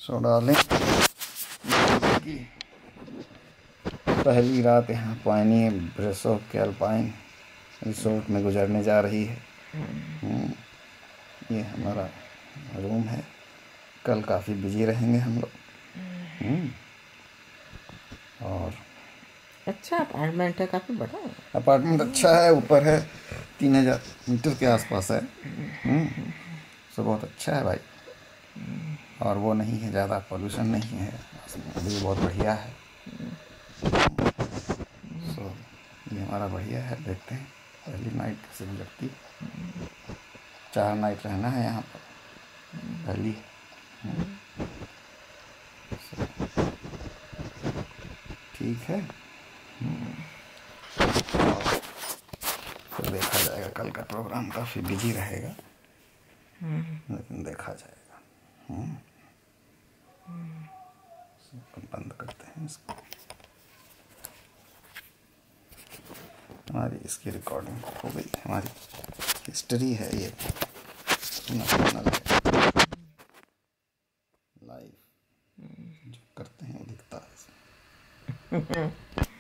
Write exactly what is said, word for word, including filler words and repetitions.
सो darling, की पहली रात यहाँ पानी ब्रेसो के अल्पाइन रिसोर्ट में गुजरने जा रही है। ये हमारा रूम है। कल काफ़ी बिजी रहेंगे हम लोग। और अच्छा अपार्टमेंट है, काफ़ी बड़ा है। अपार्टमेंट अच्छा है, ऊपर है, तीन हजार मीटर के आसपास है। सो बहुत अच्छा है भाई। और वो नहीं है, ज़्यादा पोल्यूशन नहीं है, भी बहुत बढ़िया है। सो ये हमारा बढ़िया है। देखते हैं पहली नाइट कैसे गुजरती। चार नाइट रहना है यहाँ पर पहली। ठीक है, फिर देखा जाएगा। कल का प्रोग्राम काफ़ी बिजी रहेगा, लेकिन देखा जाएगा। बंद करते हैं इसको। हमारी इसकी रिकॉर्डिंग हो गई, हमारी हिस्ट्री है ये, लाइव जो करते हैं वो दिखता है।